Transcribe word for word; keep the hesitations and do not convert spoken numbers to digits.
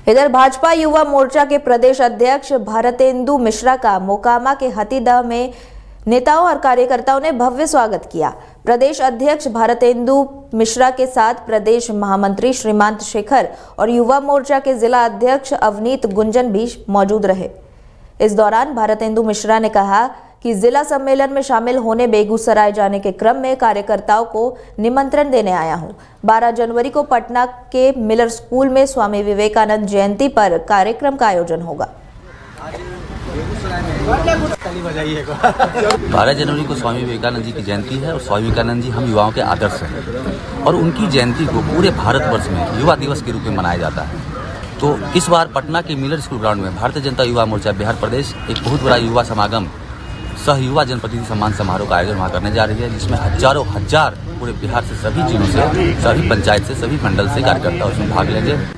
इधर भाजपा युवा मोर्चा के प्रदेश अध्यक्ष भारतेंदु मिश्रा का मोकामा के हथीदह में नेताओं और कार्यकर्ताओं ने भव्य स्वागत किया। प्रदेश अध्यक्ष भारतेंदु मिश्रा के साथ प्रदेश महामंत्री श्रीमांत शेखर और युवा मोर्चा के जिला अध्यक्ष अवनीत गुंजन भी मौजूद रहे। इस दौरान भारतेंदु मिश्रा ने कहा कि जिला सम्मेलन में शामिल होने बेगूसराय जाने के क्रम में कार्यकर्ताओं को निमंत्रण देने आया हूं। बारह जनवरी को पटना के मिलर स्कूल में स्वामी विवेकानंद जयंती पर कार्यक्रम का आयोजन होगा। बारह जनवरी को स्वामी विवेकानंद जी की जयंती है और स्वामी विवेकानंद जी हम युवाओं के आदर्श हैं और उनकी जयंती को पूरे भारतवर्ष में युवा दिवस के रूप में मनाया जाता है। तो इस बार पटना के मिलर स्कूल ग्राउंड में भारतीय जनता युवा मोर्चा बिहार प्रदेश एक बहुत बड़ा युवा समागम सह युवा जनप्रतिनिधि सम्मान समारोह का आयोजन वहाँ करने जा रही है, जिसमें हजारों हजार पूरे बिहार से सभी जिलों से, सभी पंचायत से, सभी मंडल से कार्यकर्ता उसमें भाग लेंगे।